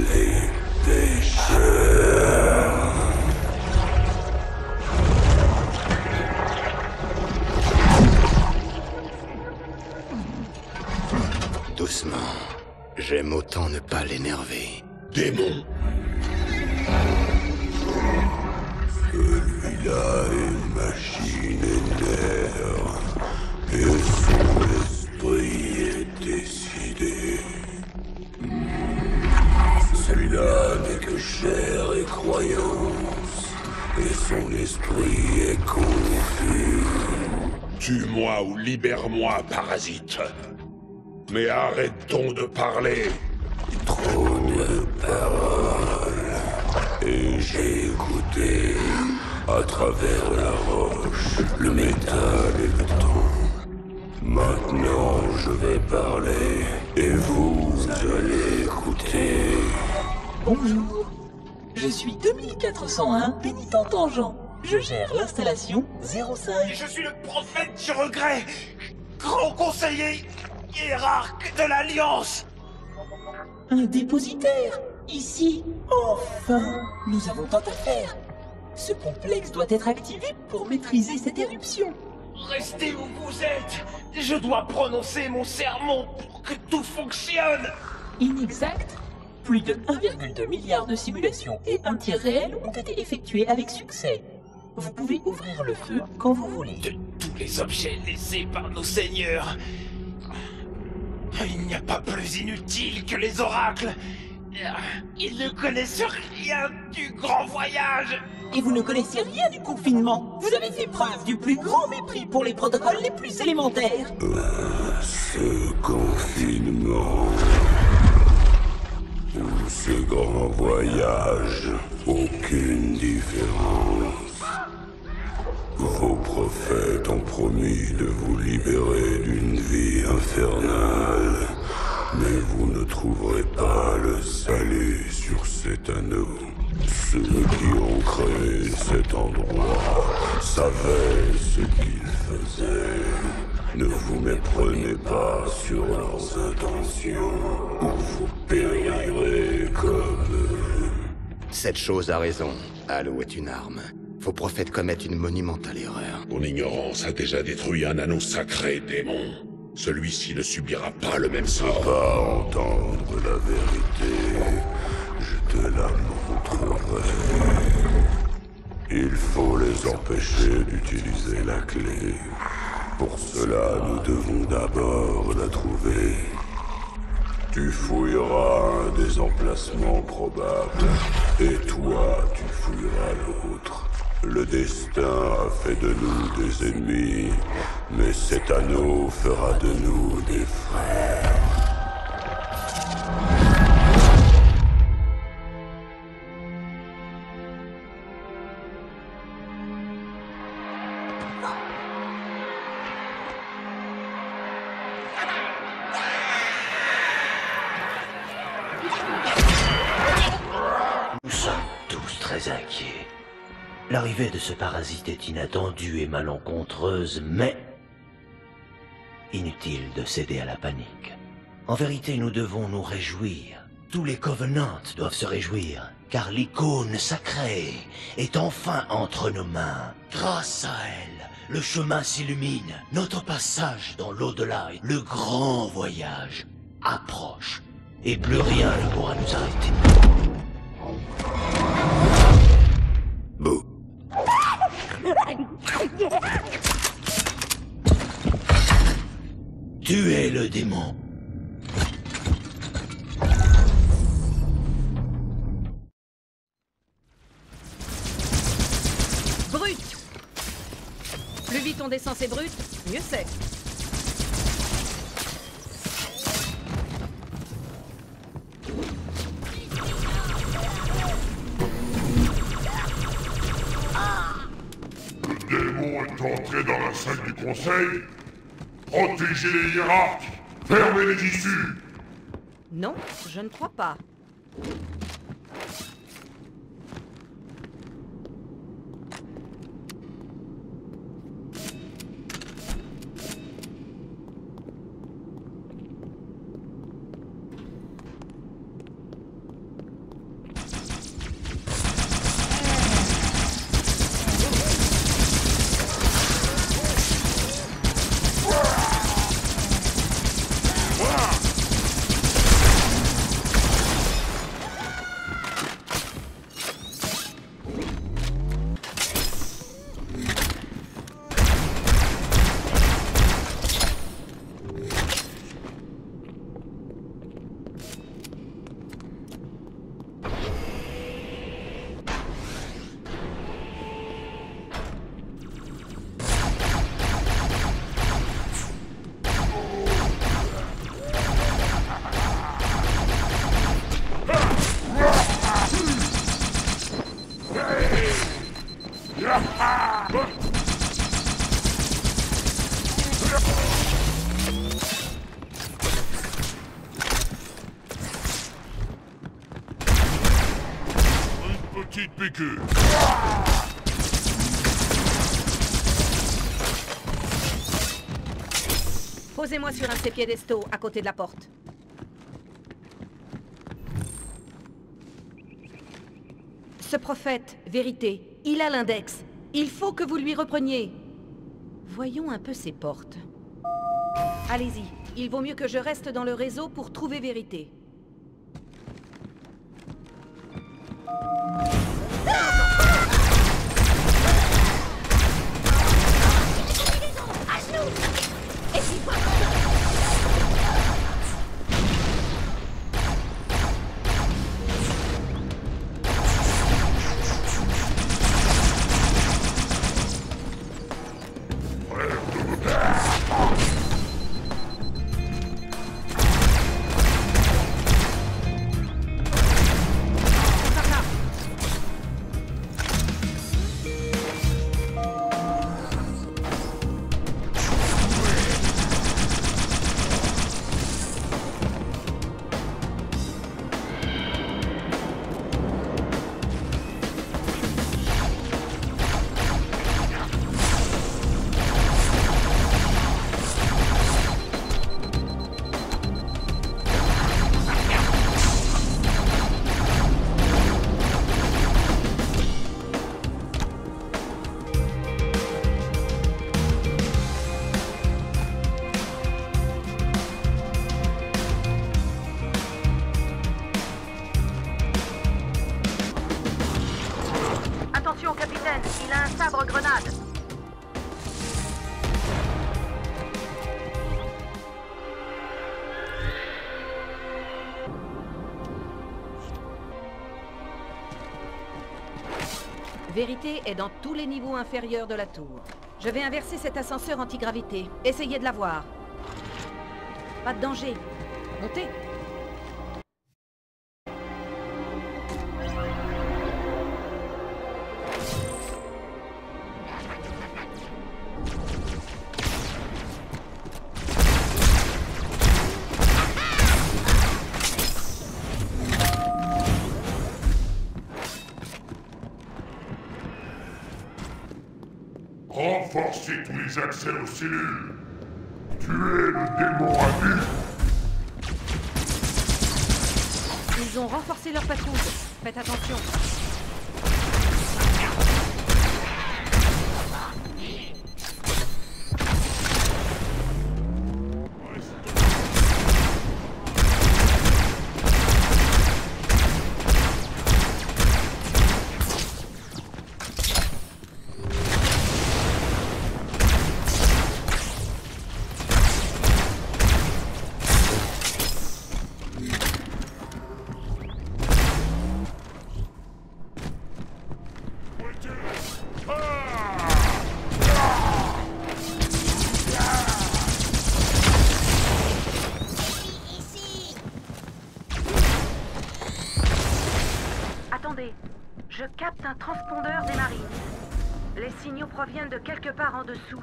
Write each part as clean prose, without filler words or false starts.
les pêcheurs. Doucement. J'aime autant ne pas l'énerver. Démon. Celui-là est machine et nerf, et son esprit est décidé. Celui-là n'est que chair et croyance, et son esprit est confus. Tue-moi ou libère-moi, parasite. Mais arrête-t-on de parler? Trop de paroles, et j'ai écouté à travers la roche, le métal et le temps. Maintenant je vais parler, et vous allez écouter. Bonjour, je suis 2401 pénitent Tangent. Je gère l'installation 05. Je suis le prophète du regret, grand conseiller hiérarque de l'Alliance. Un dépositaire, ici. Enfin, nous avons tant à faire. Ce complexe doit être activé pour maîtriser cette éruption. Restez où vous êtes. Je dois prononcer mon sermon pour que tout fonctionne. Inexact. Plus de 1,2 milliard de simulations et un tir réel ont été effectués avec succès. Vous pouvez ouvrir le feu quand vous voulez. De tous les objets laissés par nos seigneurs, il n'y a pas plus inutile que les oracles. Ils ne connaissent rien du grand voyage. Et vous ne connaissez rien du confinement. Vous avez fait preuve du plus grand mépris pour les protocoles les plus élémentaires. Ce confinement, ou ce grand voyage, aucune différence. Vos prophètes ont promis de vous libérer d'une vie infernale, mais vous ne trouverez pas le salut sur cet anneau. Ceux qui ont créé cet endroit savaient ce qu'ils faisaient. Ne vous méprenez pas sur leurs intentions, ou vous périrez comme eux. Cette chose a raison. Halo est une arme. Vos prophètes commettent une monumentale erreur. Ton ignorance a déjà détruit un anneau sacré, démon. Celui-ci ne subira pas le même sort. Pas entendre la vérité, je te la montrerai. Il faut les empêcher d'utiliser la clé. Pour cela, nous devons d'abord la trouver. Tu fouilleras un des emplacements probables, et toi, tu fouilleras l'autre. Le destin a fait de nous des ennemis, mais cet anneau fera de nous des frères. Nous sommes tous très inquiets. L'arrivée de ce parasite est inattendue et malencontreuse, mais inutile de céder à la panique. En vérité, nous devons nous réjouir. Tous les Covenants doivent se réjouir, car l'icône sacrée est enfin entre nos mains. Grâce à elle, le chemin s'illumine. Notre passage dans l'au-delà, le grand voyage, approche. Et plus rien ne pourra nous arrêter. Bouh. Tuez le démon. Brut. Plus vite on descend ces brutes, mieux c'est. Le démon est entré dans la salle du conseil. Protégez les hiérarques. Fermez les issues. Non, je ne crois pas. petite piqûre. Posez-moi sur un de ces piédestaux, à côté de la porte. Ce prophète, Vérité, il a l'index. Il faut que vous lui repreniez. Voyons un peu ces portes. Allez-y, il vaut mieux que je reste dans le réseau pour trouver Vérité. Attention, capitaine, il a un sabre-grenade. Vérité est dans tous les niveaux inférieurs de la tour. Je vais inverser cet ascenseur antigravité. Essayez de la voir. Pas de danger. Montez. Renforcez tous les accès aux cellules. Tuez le démon à vue. Ils ont renforcé leur patrouille. Faites attention. Attendez, je capte un transpondeur des marines. Les signaux proviennent de quelque part en dessous.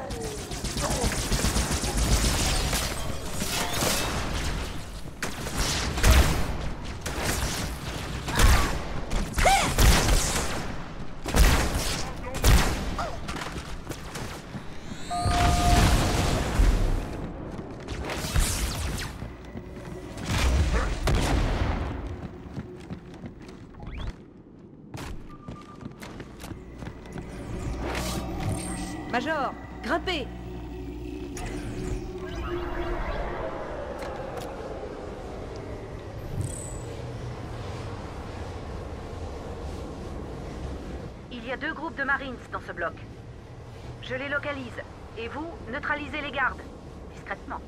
Major, grimpez! Il y a 2 groupes de Marines dans ce bloc. Je les localise. Et vous, neutralisez les gardes. Discrètement.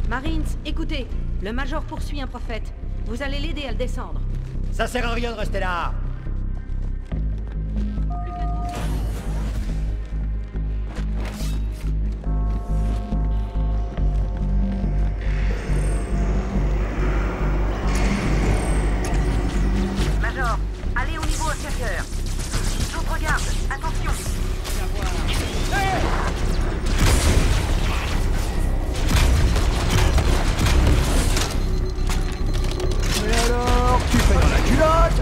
Marines, écoutez. Le Major poursuit un prophète. Vous allez l'aider à le descendre. Ça sert à rien de rester là. Major, allez au niveau inférieur. J'ouvre regarde, attention. Et alors, tu fais dans la culotte?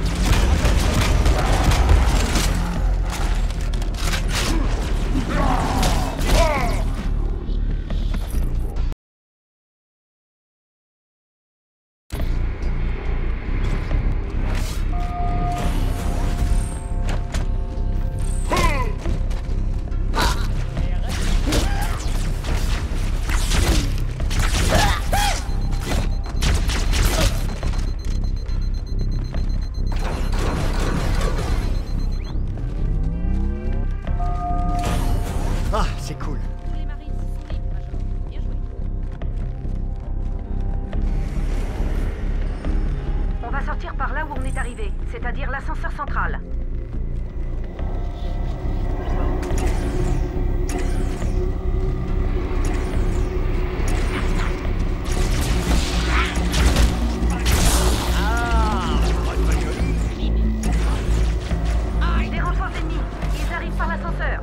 Ah, c'est cool. Les Marines sont libres, Major. Bien joué. On va sortir par là où on est arrivé, c'est-à-dire l'ascenseur central. Des renforts ennemis, ils arrivent par l'ascenseur.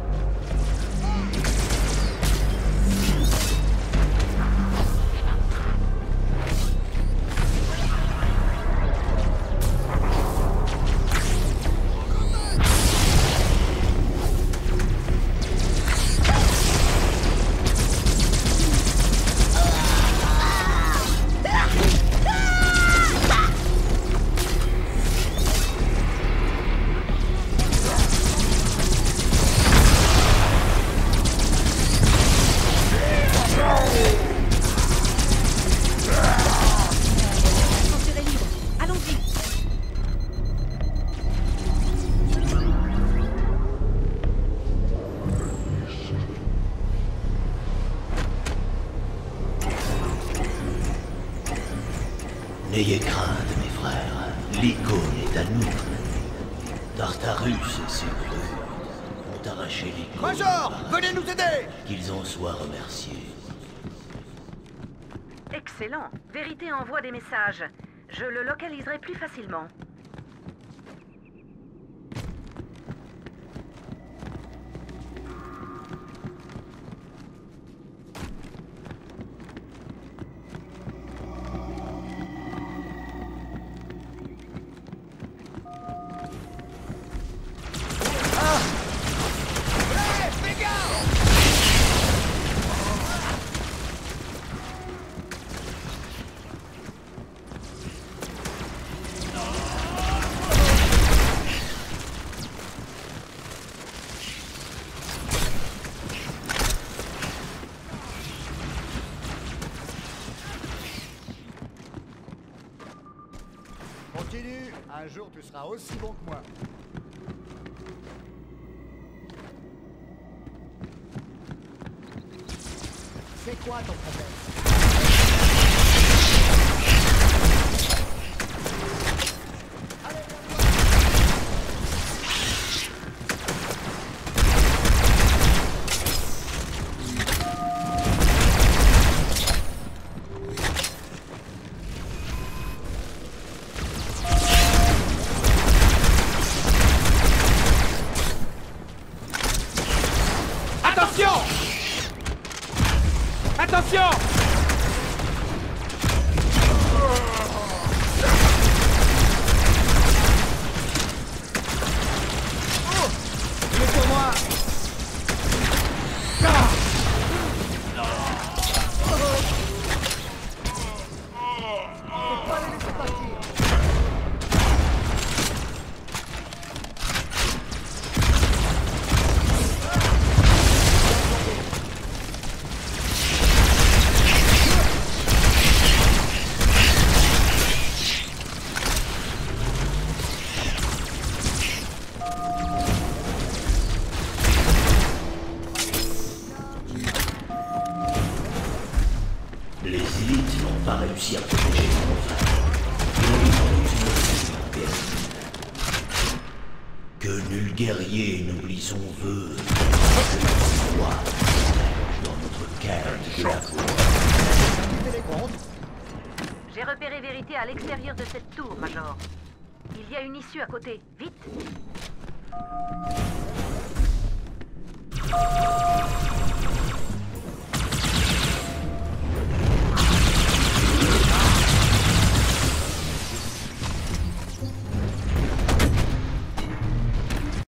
L'ascenseur est libre. Allons-y. N'ayez crainte, mes frères. L'icône est à nous. Tartarus et ses brutes ont arraché l'icône. Major, venez nous aider. Qu'ils en soient remerciés. Excellent. Vérité envoie des messages. Je le localiserai plus facilement. Continue, un jour tu seras aussi bon que moi. C'est quoi ton problème? Attention! Attention! Il est sur moi. Faut pas les laisser partir. élites n'ont pas réussi à protéger mon frère. Que nul guerrier n'oublie son vœu. Que la foi dans notre quête de la foi. J'ai repéré Vérité à l'extérieur de cette tour, Major. Il y a une issue à côté. Vite!